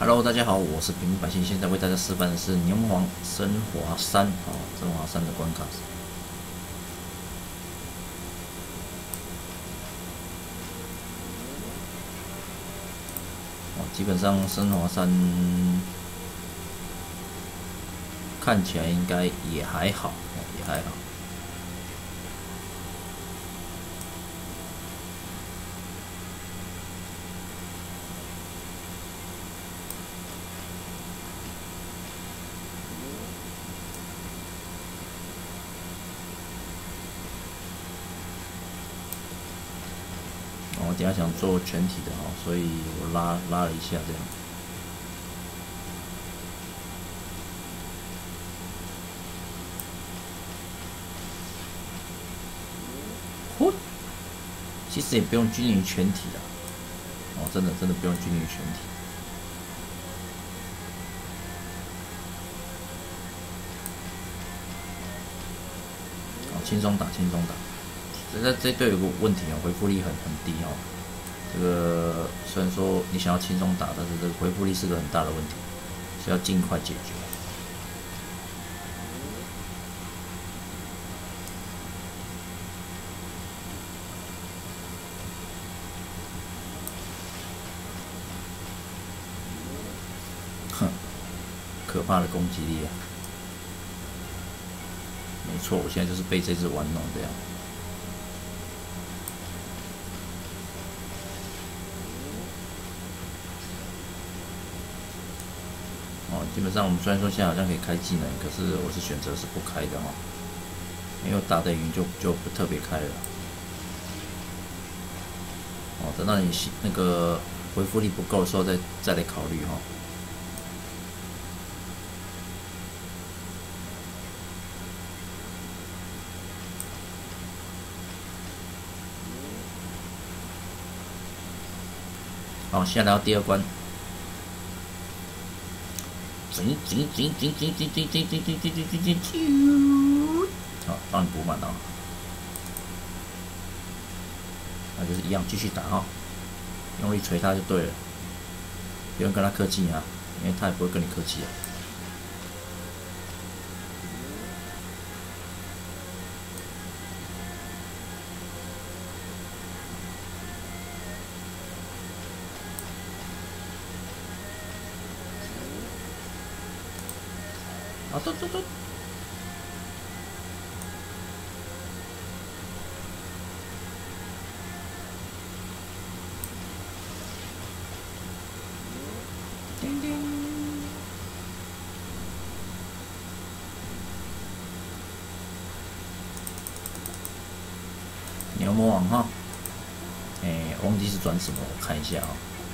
Hello，大家好，我是平民百姓，现在为大家示范的是牛魔王升华山升华山的关卡。基本上升华山看起来应该也还好，也还好。我等下想做全体的所以我拉了一下这样。其实也不用均匀全体啦，真的不用均匀全体。轻松打，轻松打。这队有个问题回复力很低这个虽然说你想要轻松打，但是这个回复力是个很大的问题，所以要尽快解决。可怕的攻击力没错，我现在就是被这只玩弄这样。基本上我们虽然说现在好像可以开技能，可是我是选择是不开的因为我打得赢就不特别开了。等到你那个回复力不够的时候再来考虑好，现在来到第二关。好，帮你补满那就是一样继续打用力捶他就对了，不用跟他客气因为他也不会跟你客气走。叮叮。牛魔王忘记是转什么，我看一下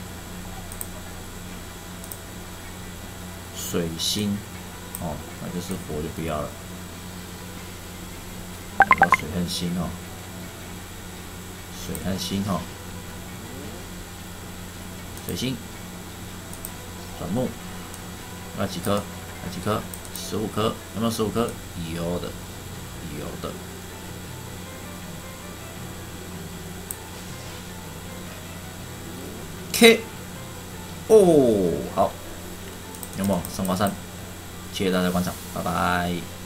水星。那就是火就不要了，要水和星水和星水星转木，要几颗？15颗，有没有15颗？有的。K， 好，有没有升华山？谢谢大家观赏，拜拜。